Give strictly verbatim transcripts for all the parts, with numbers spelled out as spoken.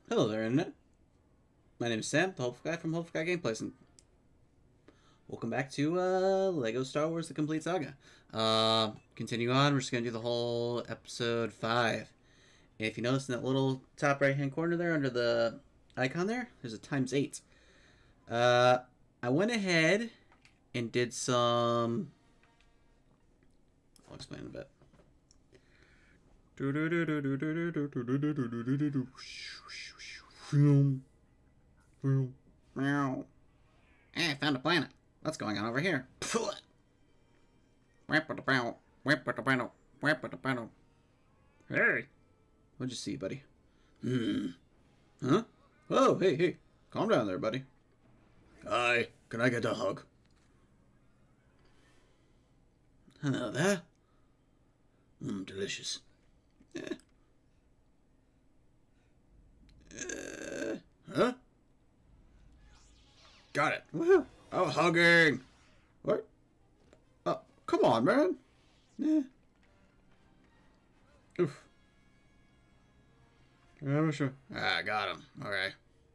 Hello there, Internet. My name is Sam, the Hopeful Guy from Hopeful Guy Gameplays, and welcome back to uh, Lego Star Wars The Complete Saga. Uh, continue on, we're just going to do the whole episode five. And if you notice in that little top right-hand corner there, under the icon there, there's a times eight. Uh, I went ahead and did some... I'll explain in a bit. Meow. Hey, I found a planet. What's going on over here? Hey, what'd you see, buddy? Hmm. Huh? Oh, hey, hey. Calm down there, buddy. Hi. Can I get a hug? Hello there. Mmm, delicious. Eh. Uh, huh? Got it. Woohoo. Oh, hugging. What? Oh, come on, man. Yeah. Oof. Yeah, sure. Ah, got him. Okay.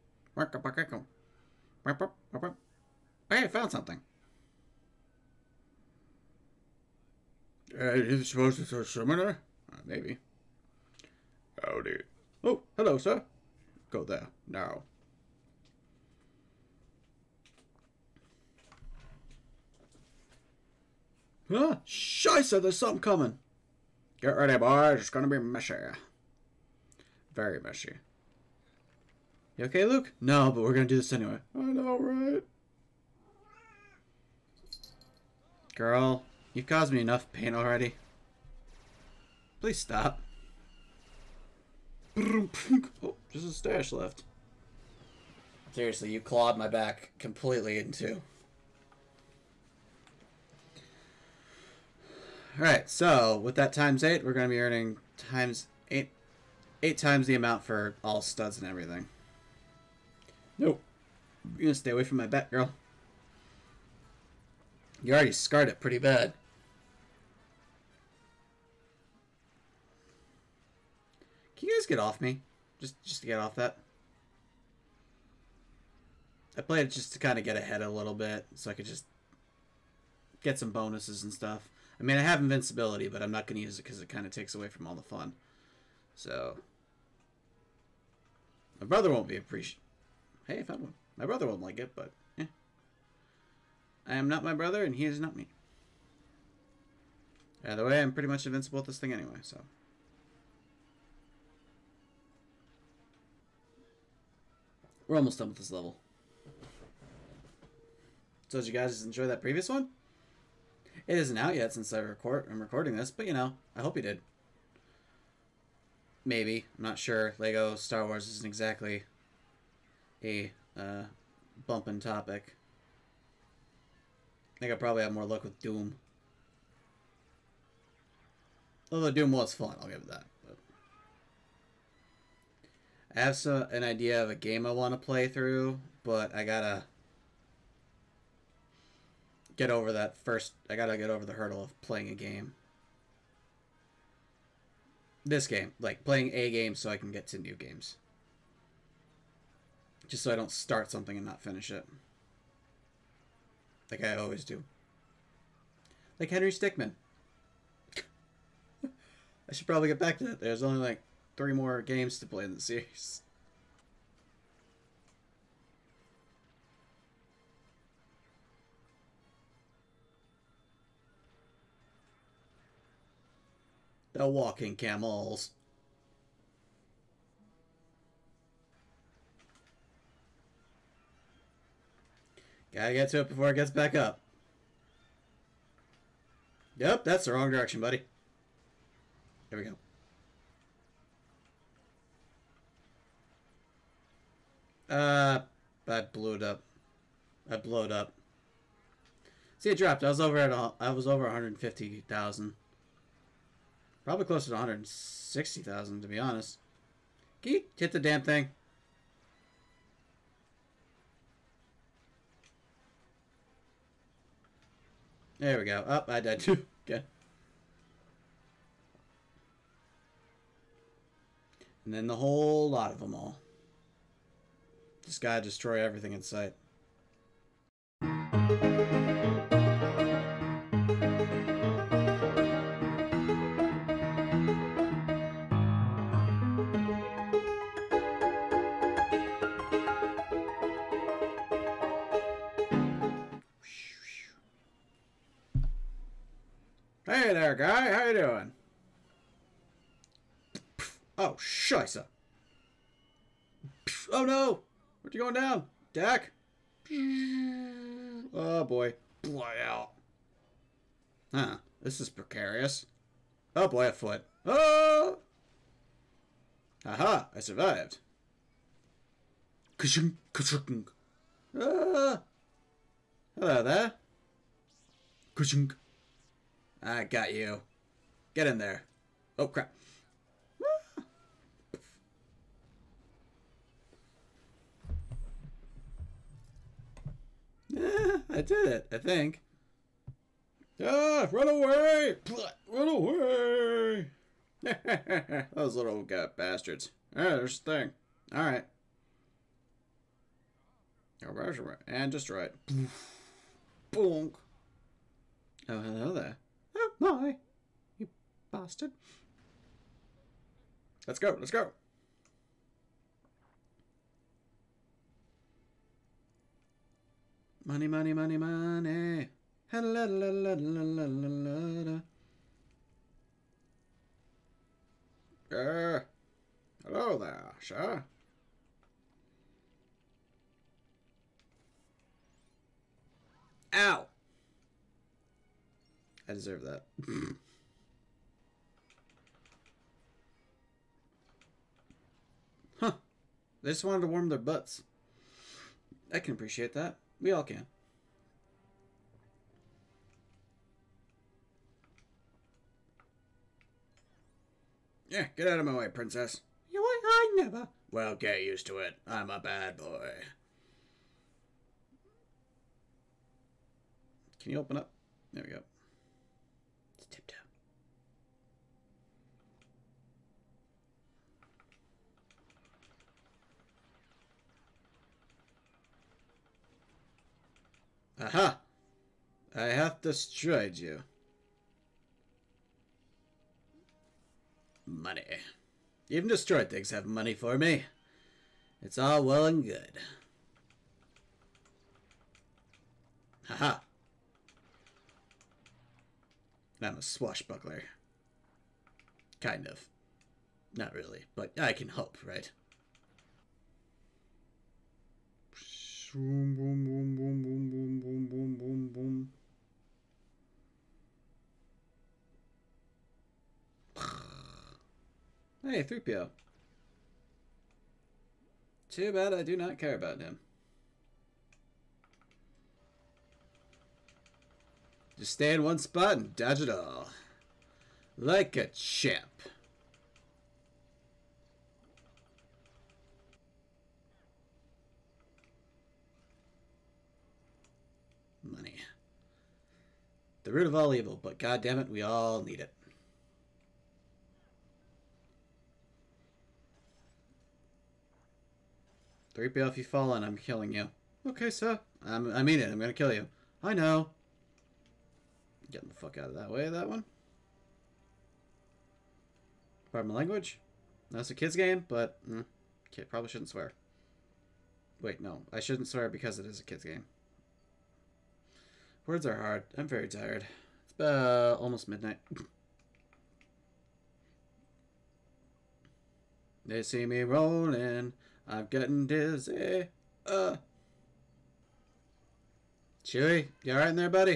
Hey, I found something. Uh, is it supposed to throw summoner? Uh, maybe. Howdy. Oh, hello, sir. Go there. Now. Huh? Scheisse, there's something coming. Get ready, boys. It's gonna be messy. Very messy. You okay, Luke? No, but we're gonna do this anyway. I know, right? Girl, you've caused me enough pain already. Please stop. Oh, just a stash left. Seriously, you clawed my back completely in two. Alright, so with that times eight, we're going to be earning times eight, eight times the amount for all studs and everything. Nope. You're going to stay away from my back, girl. You already scarred it pretty bad. Can you guys get off me? Just, just to get off that. I played it just to kind of get ahead a little bit, so I could just get some bonuses and stuff. I mean, I have invincibility, but I'm not going to use it because it kind of takes away from all the fun. So, my brother won't be appreciative. Hey, I found one. My brother won't like it, but yeah. I am not my brother, and he is not me. Either way, I'm pretty much invincible at this thing anyway, so. We're almost done with this level. So did you guys enjoy that previous one? It isn't out yet since I record I'm recording this, but you know, I hope you did. Maybe. I'm not sure. Lego Star Wars isn't exactly a uh, bumping topic. I think I probably have more luck with Doom. Although Doom was fun, I'll give it that. But I have some, an idea of a game I want to play through, but I gotta get over that first. I gotta get over the hurdle of playing a game. This game, like playing a game so I can get to new games. Just so I don't start something and not finish it. Like I always do. Like Henry Stickmin. I should probably get back to that. There's only like three more games to play in the series. The walking camels. Gotta get to it before it gets back up. Yep, that's the wrong direction, buddy. There we go. Uh, I blew it up. I blew it up. See, it dropped. I was over at a, I was over one hundred fifty thousand. Probably closer to one hundred sixty thousand, to be honest. Can you hit the damn thing? There we go. Oh, I died too. Okay. And then the whole lot of them all. Just gotta destroy everything in sight. Hey there, guy. How you doing? Oh, scheisse. Oh, no. Where'd you going down? Dak? Oh, boy. Fly out. Huh. This is precarious. Oh, boy, a foot. Oh! Aha, I survived. Ka-chunk, ka-chunk. Ah! Hello there. Ka-chunk. I got you. Get in there. Oh, crap. Yeah, I did it, I think. Ah, run away! Run away! Those little uh, bastards. Ah, there's the thing. Alright. And destroy it. Bonk. Oh, hello there. Oh, my. You bastard. Let's go, let's go. Money, money, money, money. Hello, la, la, la, la, la, la. Uh, hello there, sir. Ow! I deserve that. Huh. They just wanted to warm their butts. I can appreciate that. We all can. Yeah, get out of my way, princess. You know what? I never. Well, get used to it. I'm a bad boy. Can you open up? There we go. Let's tiptoe. Aha! I have destroyed you. Money. Even destroyed things have money for me. It's all well and good. Haha. I'm a swashbuckler. Kind of. Not really, but I can hope, right? Boom, boom, boom, boom, boom, boom, boom, boom, boom, boom. Hey, three P O. Too bad I do not care about him. Just stay in one spot and dodge it all. Like a champ. Money. The root of all evil, but goddammit, we all need it. three P O, if you fall in, I'm killing you. Okay, sir. I'm, I mean it. I'm gonna kill you. I know. Getting the fuck out of that way, that one. Pardon my language. That's a kid's game, but mm, kid probably shouldn't swear. Wait, no. I shouldn't swear because it is a kid's game. Words are hard. I'm very tired. It's uh, almost midnight. They see me rolling. I'm getting dizzy. Uh. Chewy, you alright in there, buddy?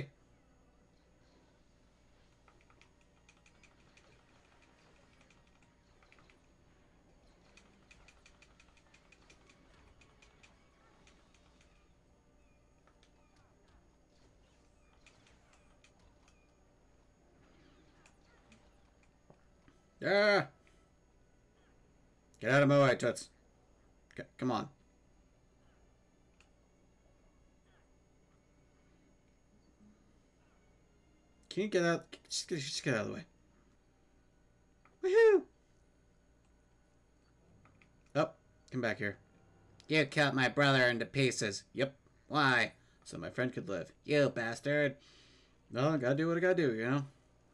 Yeah. Get out of my way, Toots. Okay, come on. Can you get out? Just, just get out of the way. Woohoo! Oh, come back here. You cut my brother into pieces. Yep. Why? So my friend could live. You bastard. No, I gotta do what I gotta do, you know?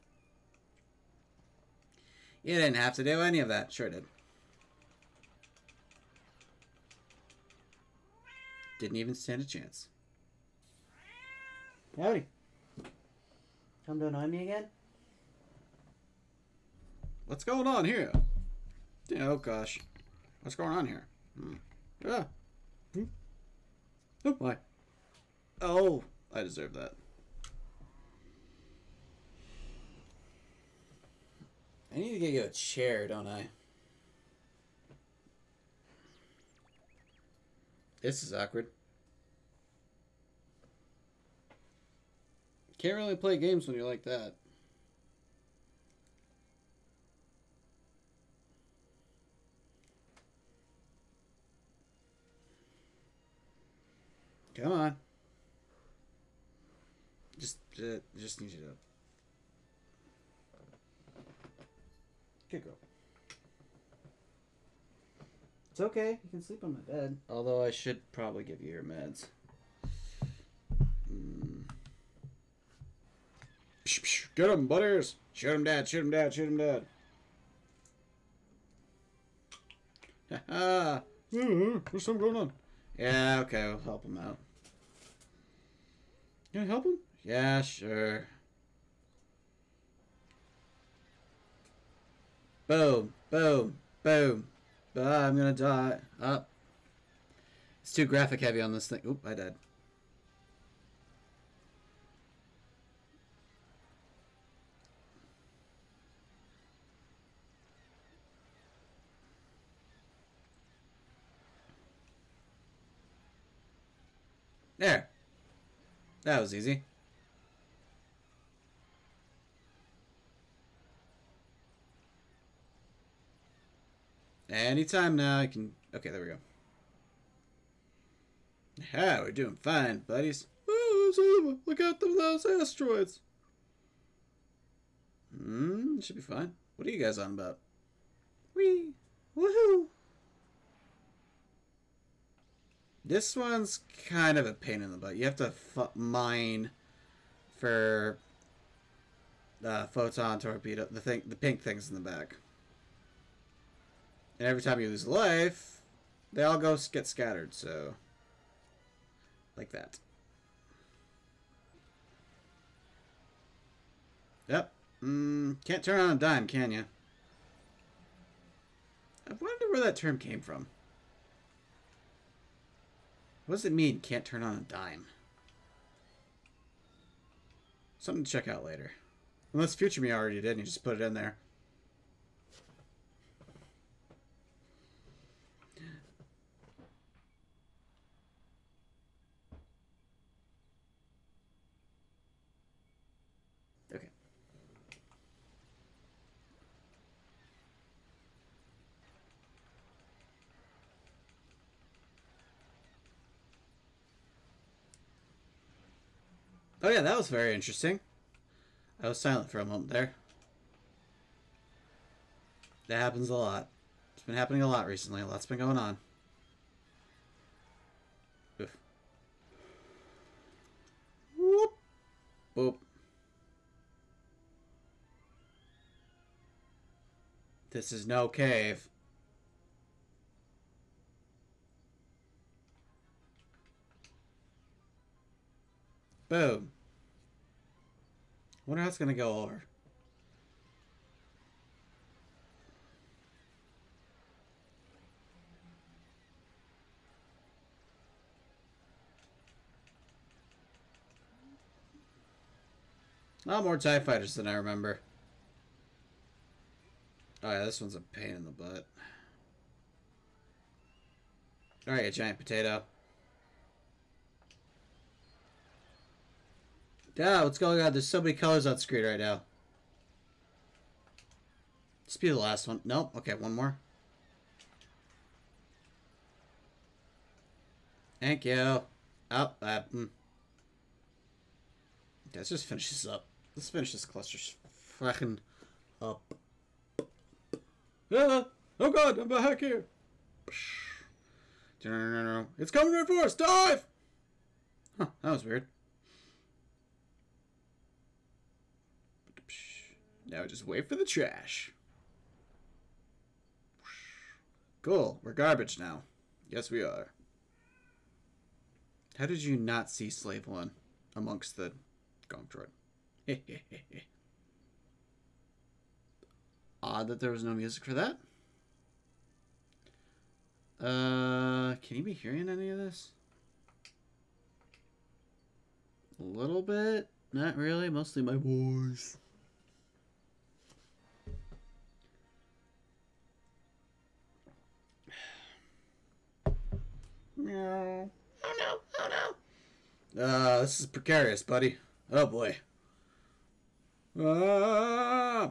You didn't have to do any of that. Sure did. Didn't even stand a chance. Howdy. Come to annoy me again? What's going on here? Yeah, oh gosh. What's going on here? Hmm. Ah. Hmm. Oh, why? Oh, I deserve that. I need to get you a chair, don't I? This is awkward. Can't really play games when you're like that. Come on. Just, uh, just need you to. Good girl. It's okay. You can sleep on my bed. Although I should probably give you your meds. Mm. Get him, butters! Shoot him, dad! Shoot him, dad! Shoot him, dad! Ha ha! What's something going on? Yeah, okay, I'll help him out. Can I help him? Yeah, sure. Boom, boom, boom. Ah, I'm gonna die. Up. It's too graphic heavy on this thing. Oop, I died. There. That was easy. Anytime now, I can... Okay, there we go. Yeah, we're doing fine, buddies. Oh, look out those asteroids. Hmm, should be fine. What are you guys on about? Whee! Woohoo! This one's kind of a pain in the butt. You have to f mine for uh, photon torpedo, the thing, the pink things in the back. And every time you lose a life, they all go get scattered. So, like that. Yep. Mm, can't turn on a dime, can you? I wonder where that term came from. What does it mean, can't turn on a dime? Something to check out later. Unless Future Me already did and you just put it in there. Okay. Oh yeah, that was very interesting. I was silent for a moment there. That happens a lot. It's been happening a lot recently. A lot's been going on. Oof. Whoop. Boop. This is no cave. Boom. Wonder how it's gonna go over. A lot more TIE fighters than I remember. Oh yeah, this one's a pain in the butt. Alright, you giant potato. Yeah, what's going on? There's so many colors on screen right now. This be the last one. Nope. Okay, one more. Thank you. Oh, that. Mm. Okay, let's just finish this up. Let's finish this cluster fucking up. Ah! Oh god, I'm back here. It's coming right for us! Dive! Huh, that was weird. Now just wait for the trash. Cool, we're garbage now. Yes, we are. How did you not see Slave One amongst the Gong Droid? Odd that there was no music for that. Uh, can you be hearing any of this? A little bit. Not really. Mostly my voice. No. Oh no. Oh no. Uh, this is precarious, buddy. Oh boy. Ah.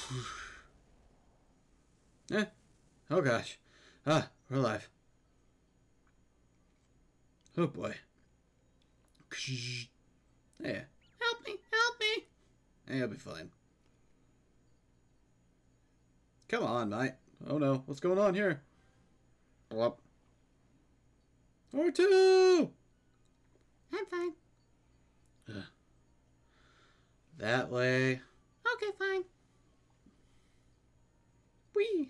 Eh. Oh gosh. Ah, we're alive. Oh boy. Yeah. Help me, help me. Hey, I'll be fine. Come on, mate. Oh no, what's going on here? Blop. R two! I'm fine. Ugh. That way. Okay, fine. Whee!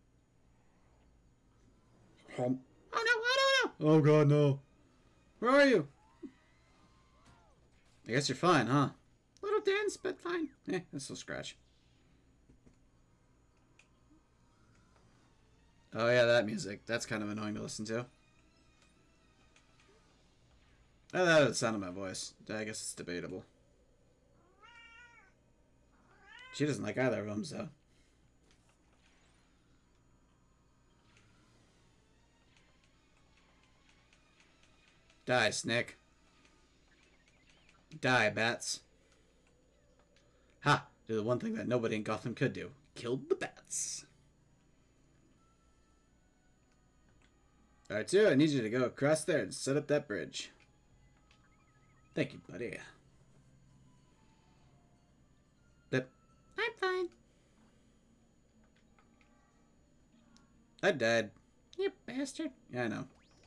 Home. Oh no, oh no, no! Oh god, no. Where are you? I guess you're fine, huh? Little dense, but fine. Eh, this will scratch. Oh yeah, that music. That's kind of annoying to listen to. Oh, that was the sound of my voice. I guess it's debatable. She doesn't like either of them, so. Die, Snick. Die, bats. Ha! Do the one thing that nobody in Gotham could do. Killed the bats. R two, I need you to go across there and set up that bridge. Thank you, buddy. Yep. I'm fine. I died. You bastard. Yeah, I know.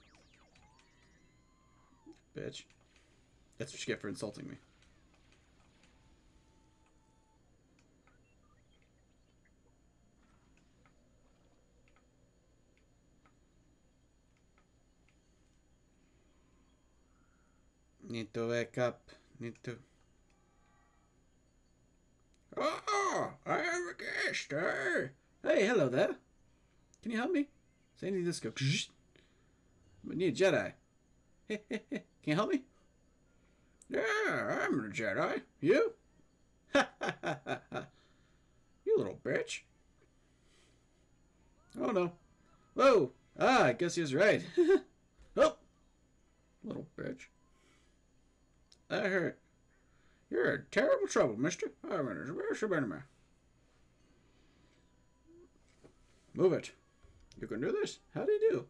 Bitch. That's what you get for insulting me. Need to wake up. Need to... Oh, I have a guest, eh? Hey, hello there. Can you help me? Say any of this go... I need a Jedi. Can you help me? Yeah, I'm a Jedi. You? Ha ha ha ha ha. You little bitch. Oh no. Whoa. Ah, I guess he was right. Oh. Little bitch. That hurt. You're in terrible trouble, mister. I'm in a very shabba. Move it. You can do this. How do you do?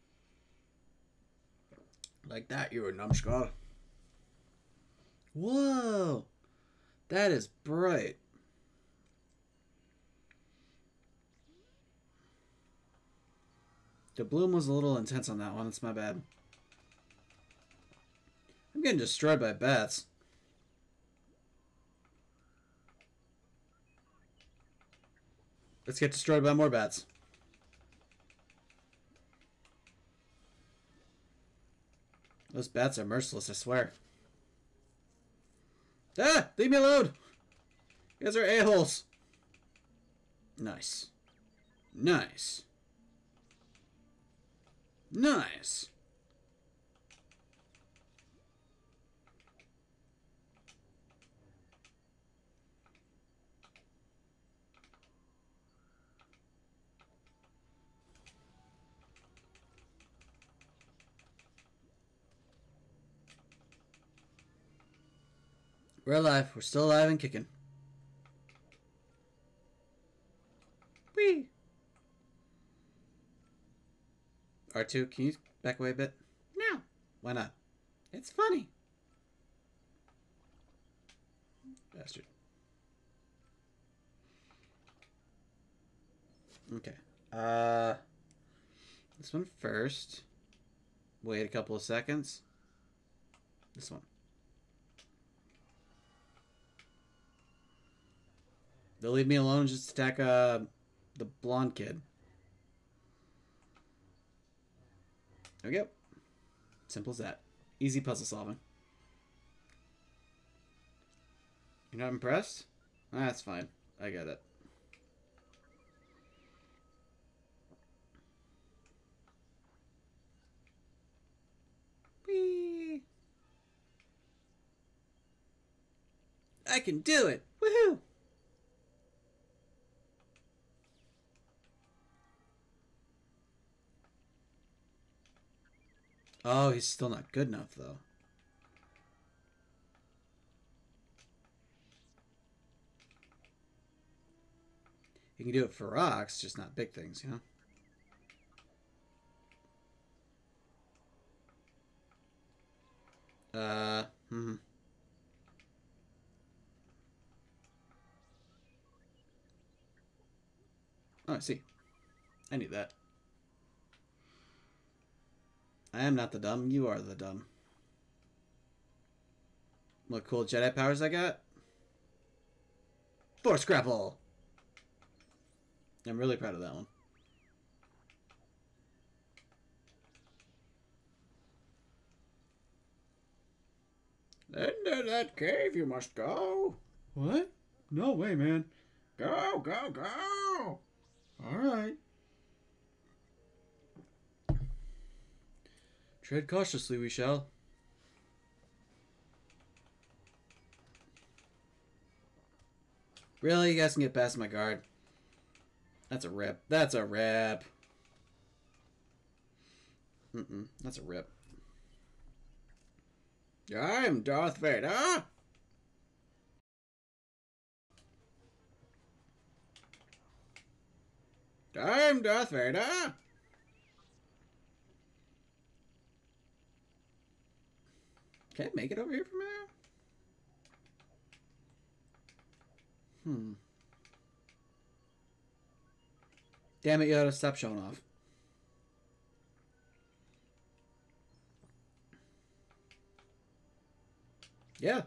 Like that, you a numbskull. Whoa. That is bright. The bloom was a little intense on that one. It's my bad. I'm getting destroyed by bats. Let's get destroyed by more bats. Those bats are merciless, I swear. Ah! Leave me alone! You guys are a-holes. Nice. Nice. Nice. We're alive. We're still alive and kicking. Whee! R two, can you back away a bit? No. Why not? It's funny. Bastard. Okay. Uh, this one first. Wait a couple of seconds. This one. They'll leave me alone and just attack uh, the blonde kid. There we go. Simple as that. Easy puzzle solving. You're not impressed? That's fine. I get it. Whee! I can do it! Woohoo! Oh, he's still not good enough, though. You can do it for rocks, just not big things, you know? Uh, hmm. Oh, I see. I knew that. I am not the dumb. You are the dumb. What cool Jedi powers I got? Force grapple! I'm really proud of that one. Into that cave you must go. What? No way, man. Go, go, go! Alright. Tread cautiously, we shall. Really? You guys can get past my guard? That's a rip. That's a rip. Mm-mm. That's a rip. I'm Darth Vader. I'm Darth Vader. Can I make it over here from here? Hmm. Damn it, you gotta stop showing off. Yeah.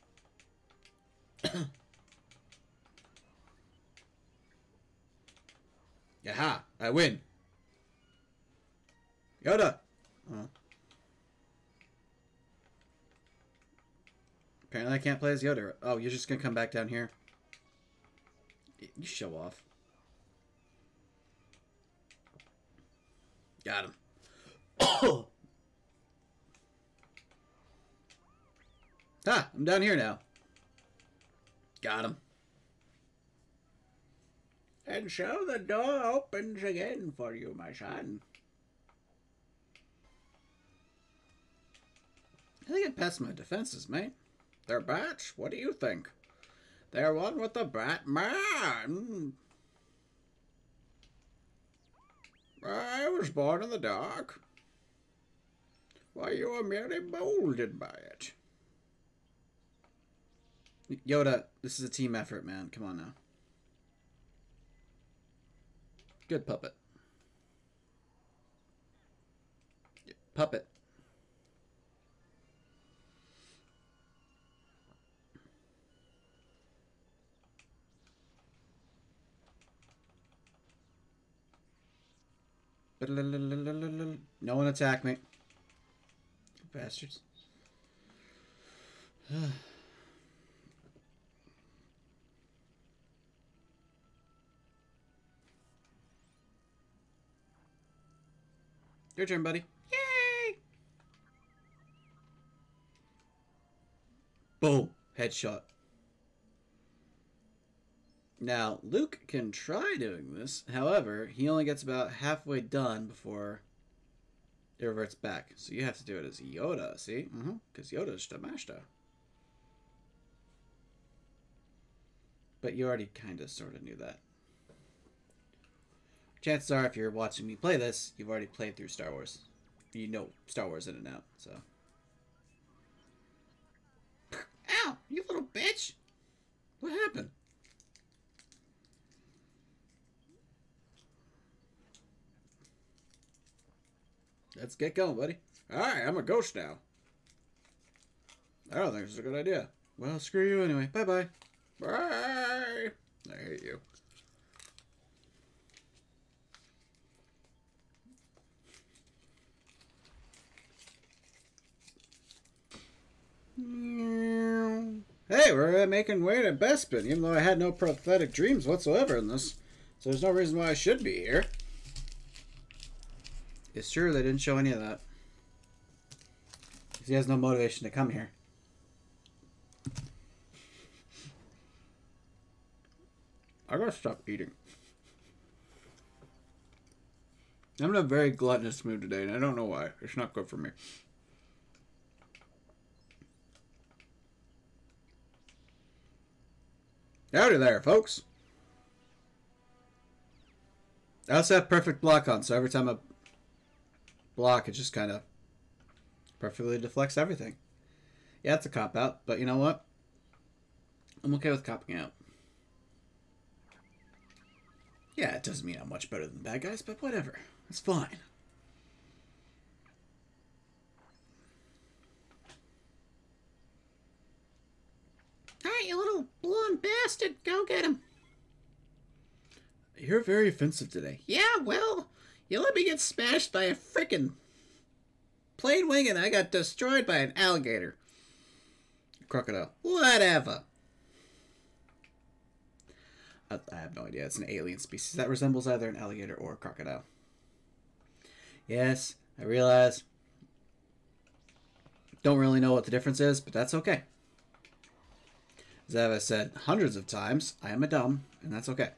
Yaha! I win! Yoda! Oh. Apparently I can't play as Yoda. Oh, you're just gonna come back down here? You show off. Got him. Oh! Ah, I'm down here now. Got him. And so the door opens again for you, my son. I think I passed my defenses, mate. They're bats? What do you think? They're one with the bat man. I was born in the dark. Why, you were merely molded by it. Yoda, this is a team effort, man. Come on now. Good puppet. Puppet. No one attack me. Bastards. Your turn, buddy. Yay! Boom. Headshot. Now, Luke can try doing this. However, he only gets about halfway done before it reverts back. So you have to do it as Yoda, see? Mm-hmm. Because Yoda's the master. But you already kind of sort of knew that. Chances are, if you're watching me play this, you've already played through Star Wars. You know Star Wars in and out, so. Ow! You little bitch! What happened? Let's get going, buddy. Alright, I'm a ghost now. I don't think this is a good idea. Well, screw you anyway. Bye-bye. Bye! I hate you. Hey, we're uh, making way to Bespin, even though I had no prophetic dreams whatsoever in this. So there's no reason why I should be here. It's true, they didn't show any of that. He has no motivation to come here. I gotta stop eating. I'm in a very gluttonous mood today, and I don't know why. It's not good for me. Howdy there, folks. I also have perfect block on, so every time I block, it just kind of perfectly deflects everything. Yeah, it's a cop-out, but you know what? I'm okay with copping out. Yeah, it doesn't mean I'm much better than bad guys, but whatever. It's fine. Alright, you little blonde bastard. Go get him. You're very offensive today. Yeah, well, you let me get smashed by a frickin' plane wing and I got destroyed by an alligator. Crocodile. Whatever. I, I have no idea. It's an alien species that resembles either an alligator or a crocodile. Yes, I realize. Don't really know what the difference is, but that's okay. As I've said hundreds of times, I am a dumb, and that's okay.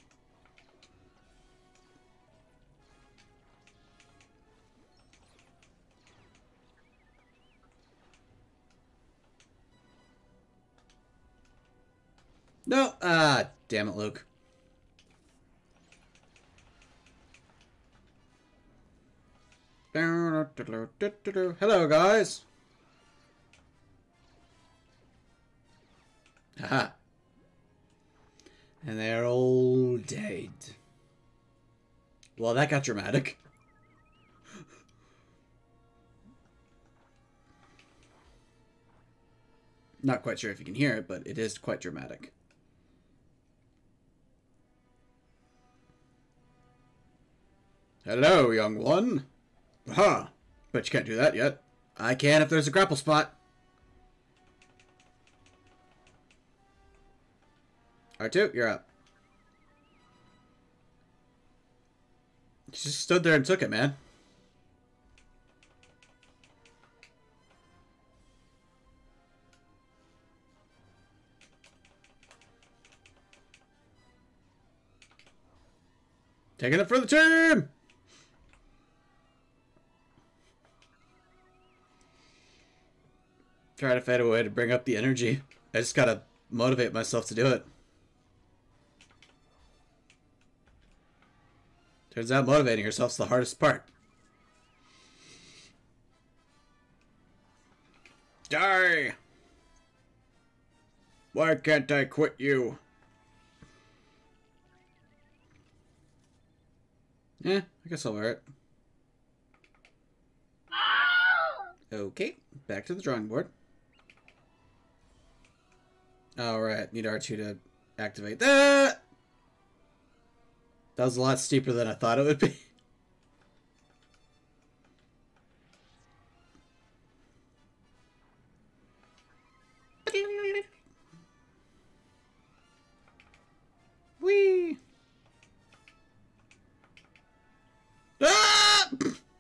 No! Ah, damn it, Luke. Hello, guys. Haha. And they're all dead. Well, that got dramatic. Not quite sure if you can hear it, but it is quite dramatic. Hello, young one. Aha! But you can't do that yet. I can if there's a grapple spot. R two, you're up. You just stood there and took it, man. Taking it for the team! Try to find a way to bring up the energy. I just gotta motivate myself to do it. Turns out motivating yourself's the hardest part. Die! Why can't I quit you? Yeah, I guess I'll wear it. Okay, back to the drawing board. Alright, need R two to activate that! That was a lot steeper than I thought it would be. Whee! Ah!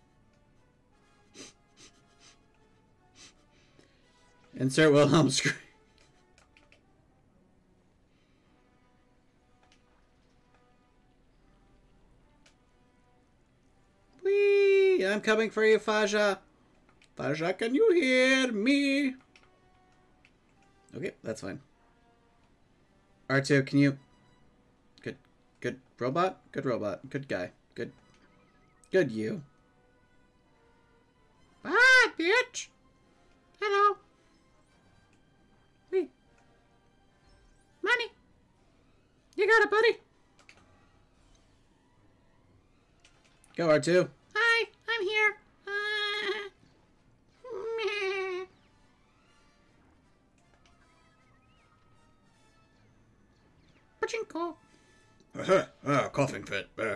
Insert Wilhelm scream. Whee! I'm coming for you, Faja. Faja, can you hear me? Okay, that's fine. R two, can you... Good, good robot? Good robot. Good guy. Good, good you. Bye, bitch! Hello. Wee. Money. You got it, buddy. Go, R two. Hi, I'm here. Uh, Pachinko. Uh-huh. Ah, coughing fit. Uh.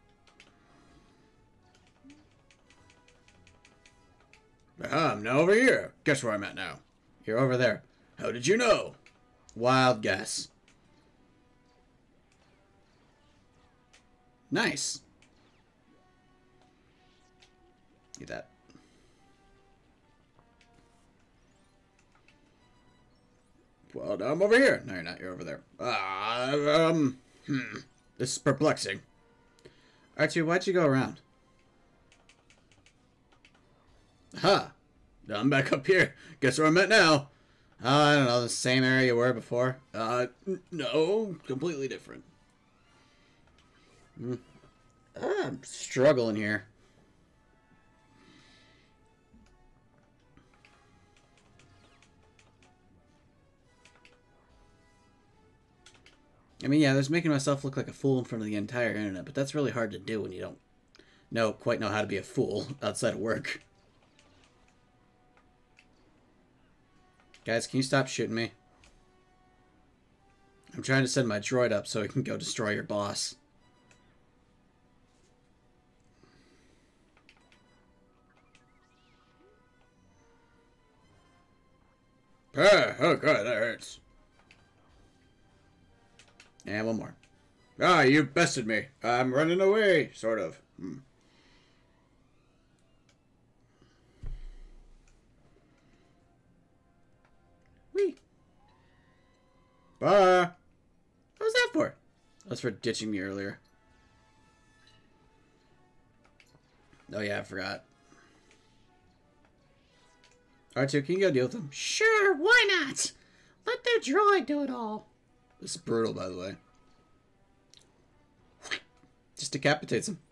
Aha, I'm now over here. Guess where I'm at now? You're over there. How did you know? Wild guess. Nice. Get that. Well, now I'm over here. No, you're not. You're over there. Ah, uh, um, hmm. This is perplexing. Archie, why'd you go around? Aha. Now I'm back up here. Guess where I'm at now? Uh, I don't know. The same area you were before? Uh, no. Completely different. Mm. Ah, I'm struggling here. I mean, yeah, there's making myself look like a fool in front of the entire internet, but that's really hard to do when you don't know quite know how to be a fool outside of work. Guys, can you stop shooting me? I'm trying to send my droid up so he can go destroy your boss. Ah, oh god, that hurts. And one more. Ah, you bested me. I'm running away, sort of. Hmm. Whee. Bye. What was that for? That's for ditching me earlier. Oh yeah, I forgot. R two, can you go deal with them? Sure, why not? Let their droid do it all. This is brutal, by the way. Just decapitates him.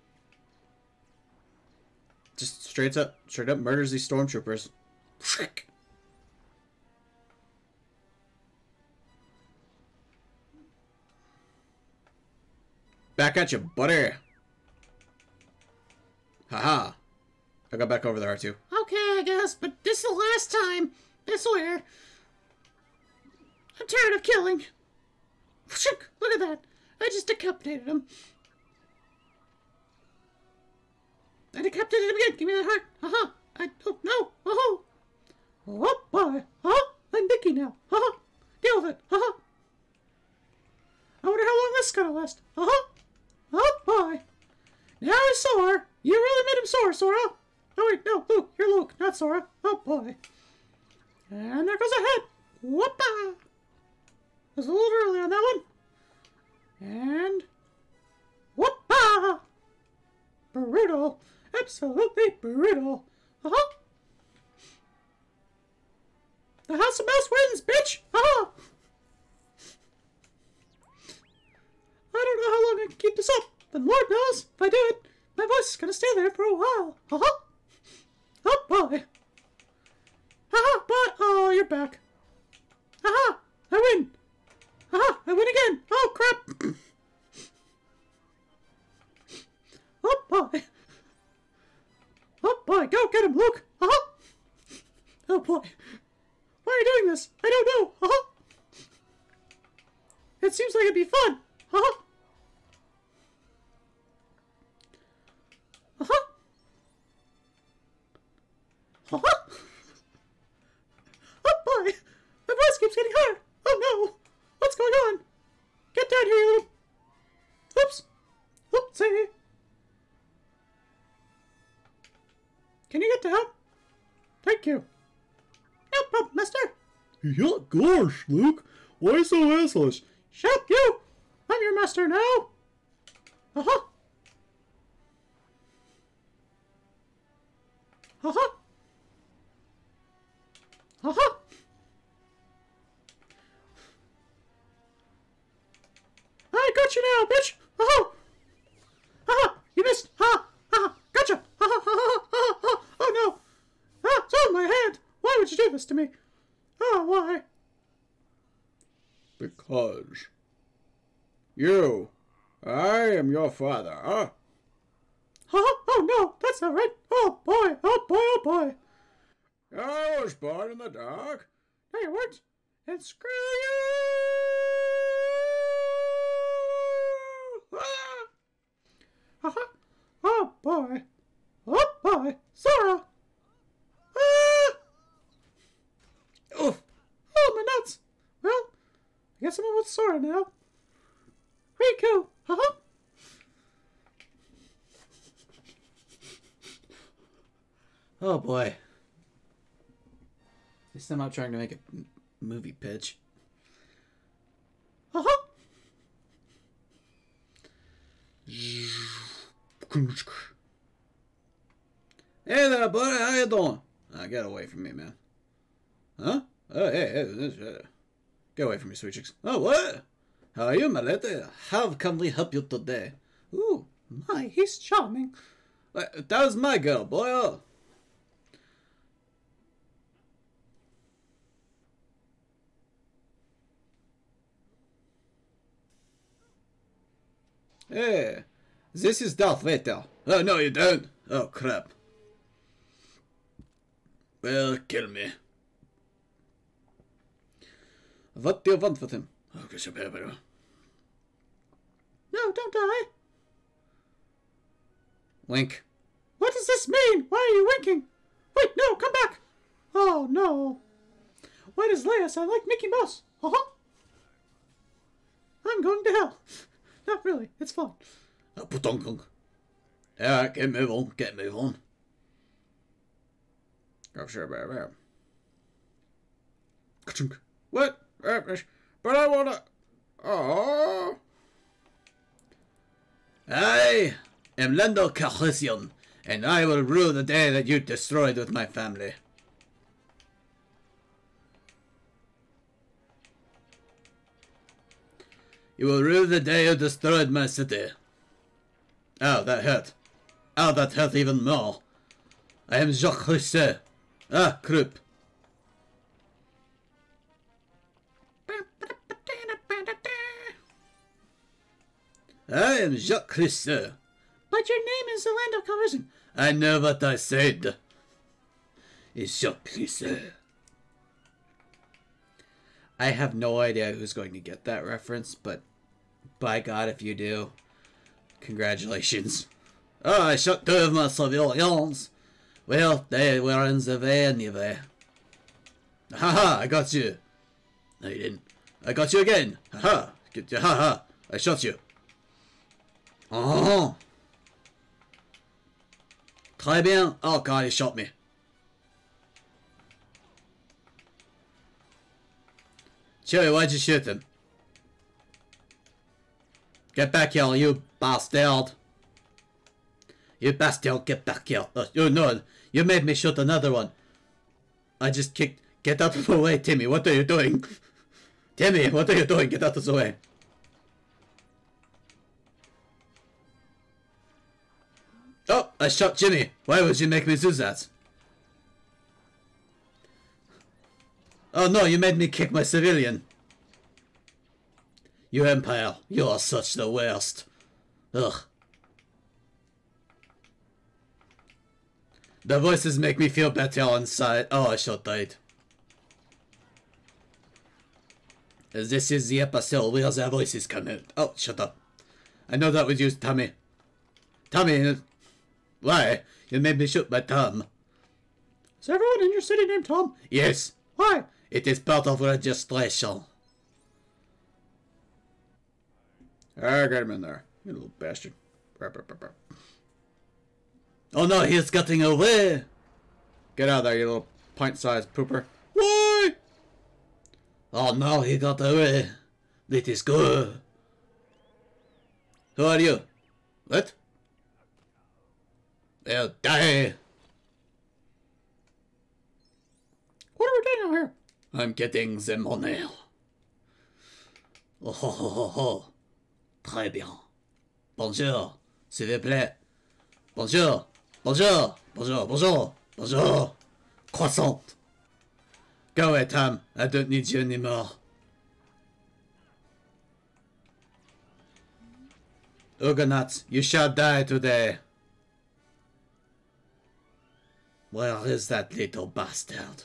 Just straight up, straight up murders these stormtroopers. Back at you, buddy. Haha. I got back over there, R two. Okay, I guess, but this is the last time. I swear. I'm tired of killing. Look at that. I just decapitated him. I decapitated him again. Give me that heart. Haha. I don't know. Oh. Oh boy. Oh, I'm Mickey now. Haha. Deal with it. Haha. I wonder how long this is gonna last. Haha. Oh boy. Now he's sore. You really made him sore, Sora. Oh wait, no, Luke. You're Luke, not Sora. Oh boy. And there goes a head. Whoopa. Was a little early on that one. And whoopa! Brutal. Absolutely brutal. Uh-huh. The House of Mouse wins, bitch! Uh-huh. I don't know how long I can keep this up, but Lord knows, if I do it, my voice is gonna stay there for a while. Uh-huh. Oh boy. Haha, but oh, you're back. Haha, I win. Aha! I win again! Oh, crap! Oh, boy! Oh, boy! Go get him, Luke! Uh-huh! Oh, boy! Why are you doing this? I don't know! Uh-huh! It seems like it'd be fun! Uh-huh! Uh-huh! Uh-huh! Oh, boy! My voice keeps getting higher! Oh, no! What's going on? Get down here, you little... Oops. Oopsie. Can you get down? Thank you. No problem, mister. Yeah, gosh, Luke. Why so assless? Shut up, you! I'm your master now. Uh-huh. Uh-huh. Uh-huh. I got you now, bitch! Oh! Ah! You missed! Ah! Ah! Gotcha! Ah! Ah! Ah! Ah! Ah! Oh no! Ah! It's on my hand! Why would you do this to me? Ah! Why? Because you, I am your father, huh? Huh? Oh no! That's not right! Oh boy! Oh boy! Oh boy! I was born in the dark. No, you weren't! And screw you! Ah! Uh-huh. Oh boy. Oh boy. Sora. Ah! Oof. Oh, my nuts. Well, I guess I'm with Sora now. Riku. Uh-huh. Oh boy. At least I'm not trying to make a m- movie pitch. Uh-huh. Hey there, buddy. How you doing? Ah, get away from me, man. Huh? Oh, hey, hey, this, uh, get away from me, sweet chicks. Oh, what? How are you, my lady? How can we help you today? Ooh, my, he's charming. Uh, that was my girl, boy. Oh. Hey, this is Darth Vader. Oh, no, you don't. Oh, crap. Well, kill me. What do you want with him? Oh, get your paper. No, don't die. Wink. What does this mean? Why are you winking? Wait, no, come back. Oh, no. Why does Leia sound like Mickey Mouse? Uh-huh. I'm going to hell. Not really. It's fun. Oh, putonkunk. Alright, get move on. Get move on. Oh, sure, bear, bear. What? But I wanna... Oh. I am Lando Calrissian, and I will rule the day that you destroyed with my family. You will rue the day you destroyed my city. Oh, that hurt. Oh, that hurt even more. I am Jacques Rousseau. Ah, croup. I am Jacques Rousseau. But your name is Lando Calrissian. I know what I said. It's Jacques Rousseau. I have no idea who's going to get that reference, but by God, if you do, congratulations. Oh, I shot two of my civilians. Well, they were in the way anyway. Haha, I got you. No, you didn't. I got you again. Haha, get you. Haha, I shot you. Oh. Très bien. Oh God, he shot me. Chewie, why'd you shoot him? Get back here, you bastard. You bastard, get back here. Oh, oh no, you made me shoot another one. I just kicked. Get out of the way, Timmy. What are you doing? Timmy, what are you doing? Get out of the way. Oh, I shot Jimmy. Why would you make me do that? Oh no, you made me kick my civilian. You Empire, you are such the worst. Ugh. The voices make me feel better inside. Oh, I shot died. This is the episode where the voices come out. Oh, shut up. I know that was you, Tommy. Tommy, why? You made me shoot my thumb. Is everyone in your city named Tom? Yes. Why? It is part of registration. I got him in there. You little bastard. Oh no, he's getting away. Get out of there, you little pint-sized pooper. Why? Oh no, he got away. That is good. Who are you? What? Well, die. What are we doing out here? I'm getting the money. Oh ho ho ho ho. Très bien. Bonjour, s'il vous plaît. Bonjour, bonjour, bonjour, bonjour, bonjour. Croissant. Go away, Tom. I don't need you anymore. Huguenots, you shall die today. Where is that little bastard?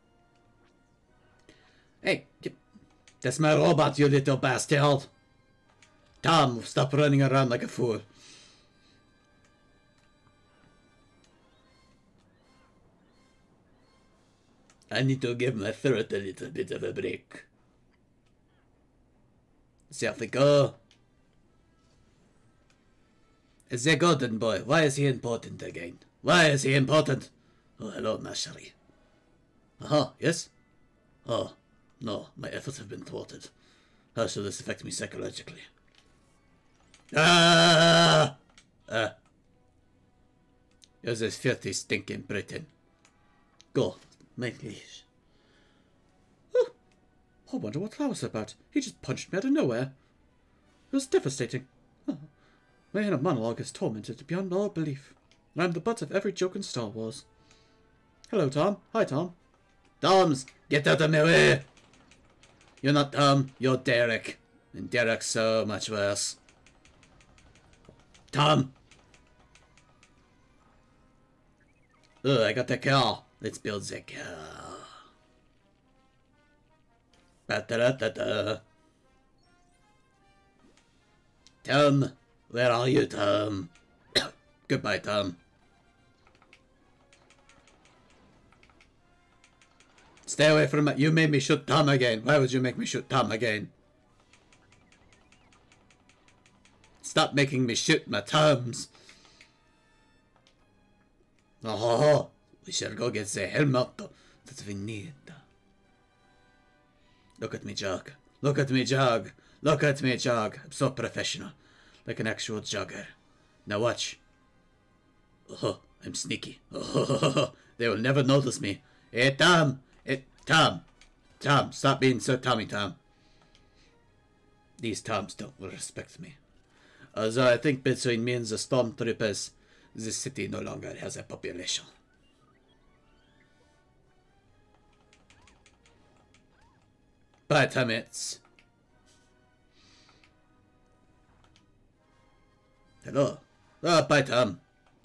Hey, that's my robot, you little bastard. Tom, stop running around like a fool. I need to give my throat a little bit of a break. See how they go. It's the golden boy. Why is he important again? Why is he important? Oh, hello, Mashery. Uh-huh, yes? Oh, no, my efforts have been thwarted. How shall this affect me psychologically? Ah! Ah. You're this filthy, stinking Britain. Go, my liege. Oh, I wonder what that was about. He just punched me out of nowhere. It was devastating. Oh, my inner monologue is tormented beyond all belief. I'm the butt of every joke in Star Wars. Hello, Tom. Hi, Tom. Toms, get out of my way! You're not Tom, you're Derek. And Derek's so much worse. Tom! Oh, I got the car. Let's build the car. Ba-da-da-da-da. Tom, where are you, Tom? Goodbye, Tom. Stay away from it. You made me shoot Tom again. Why would you make me shoot Tom again? Stop making me shoot my Toms. Oh, we shall go get the helmet that we need. Look at me jog. Look at me jog. Look at me jog. I'm so professional. Like an actual jogger. Now watch. Oh, I'm sneaky. Oh, they will never notice me. Hey, Tom. Hey, Tom. Tom, stop being so Tommy Tom. These Toms don't respect me. Although I think between me and the stormtroopers, this city no longer has a population. Bye, Tommits. Hello. Oh, bye, Tom.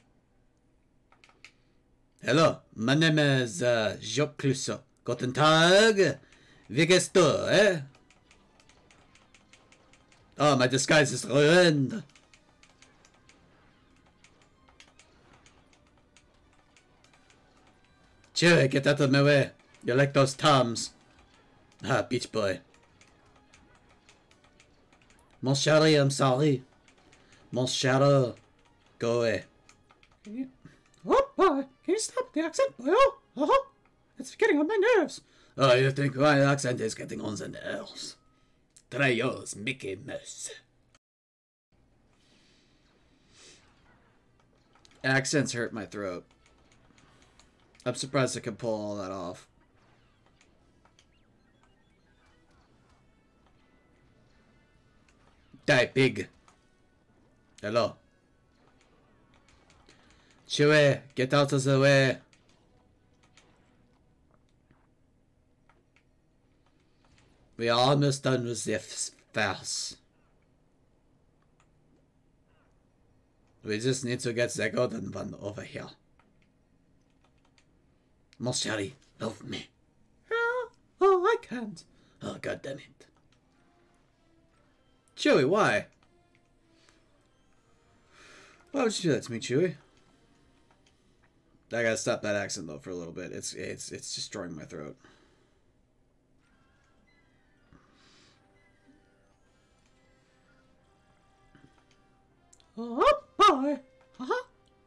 Hello, my name is uh, Jacques Clouseau. Guten Tag. Wie geht's du, eh? Oh, my disguise is ruined. Chewie, get out of my way. You're like those Toms. Ah, beach boy. Mon chéri, I'm sorry. Mon chéri, go away. You... Oh, boy. Can you stop the accent, boy? Uh-huh. It's getting on my nerves. Oh, you think my accent is getting on the nerves? Try yours, Mickey Mouse. Accents hurt my throat. I'm surprised I can pull all that off. Die, pig. Hello. Chewie, get out of the way. We are almost done with this farce. We just need to get the golden one over here. Mon chéri, love me. Oh, oh, I can't. Oh, god damn it. Chewie, why? Why would you do that to me, Chewie? I gotta stop that accent though for a little bit. It's it's it's destroying my throat. Oh, boy. Uh-huh.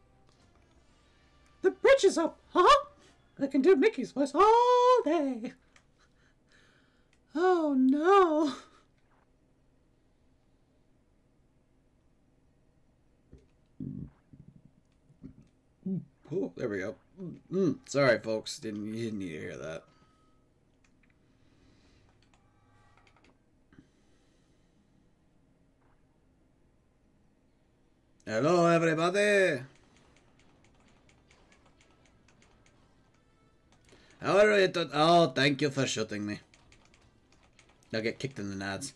The bridge is up. Uh-huh. I can do Mickey's voice all day. Oh, no. Oh, there we go. Mm, sorry, folks. Didn't you didn't need to hear that. Hello, everybody. How are you? Oh, thank you for shooting me. I'll get kicked in the nads.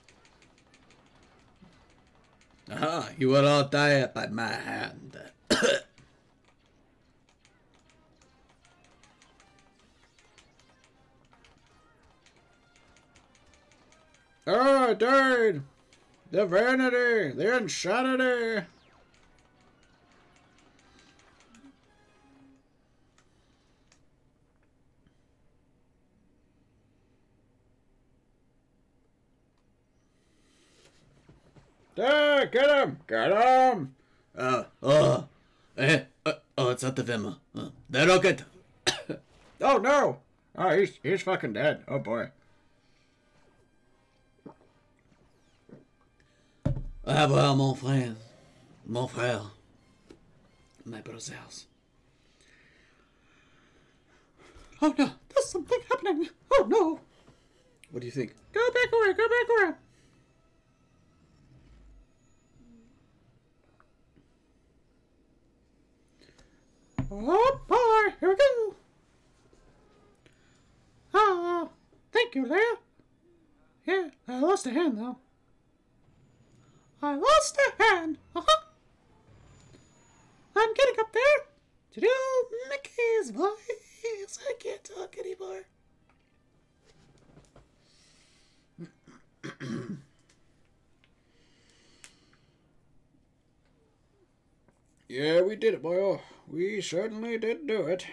Aha, you will all die by my hand. Oh, I died. The vanity! The insanity! Ah, get him! Get him! Uh, oh, eh, uh, oh, it's not the Vimma. Uh, that'll get. Oh no! Oh, he's he's fucking dead. Oh boy. Ah, well, mon frère. Mon frère. My brothers. Oh no, there's something happening. Oh no. What do you think? Go back away, go back away. Oh boy, here we go. Ah, thank you, Leia. Yeah, I lost a hand though. I lost a hand. Uh-huh. I'm getting up there to do Mickey's voice. I can't talk anymore. Yeah, we did it, boy. We certainly did do it.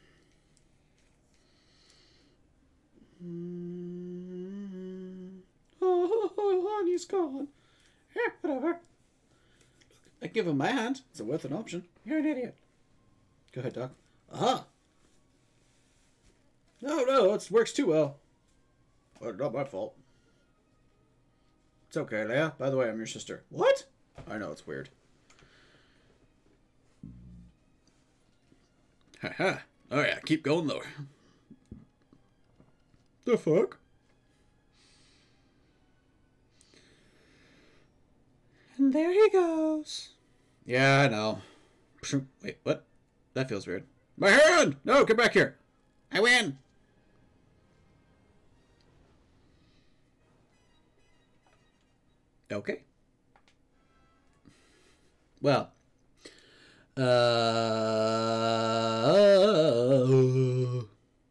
Mm. Oh, oh, oh, he's gone. Yeah, whatever. I give him my hand. It's a worth an option. You're an idiot. Go ahead, Doc. Aha. No, no, it works too well. Well, not my fault. It's okay, Leia. By the way, I'm your sister. What? I know, it's weird. Haha. Oh yeah, keep going lower. The fuck? And there he goes. Yeah, I know. Wait, what? That feels weird. My hand! No, get back here. I win. Okay. Well. Uh...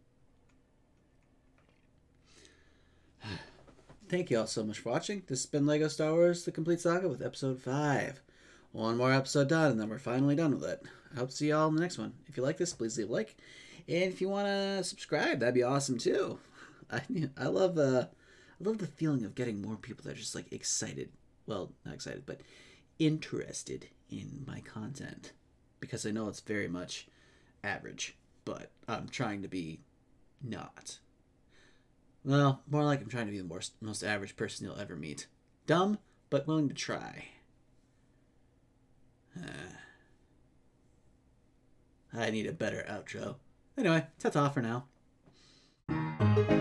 Thank you all so much for watching. This has been LEGO Star Wars The Complete Saga with episode five. One more episode done, and then we're finally done with it. I hope to see you all in the next one. If you like this, please leave a like. And if you want to subscribe, that'd be awesome too. I I love uh, I love the feeling of getting more people that are just like excited. Well, not excited, but interested in my content. Because I know it's very much average, but I'm trying to be not. Well, more like I'm trying to be the most, most average person you'll ever meet. Dumb, but willing to try. Uh, I need a better outro. Anyway, ta-ta for now.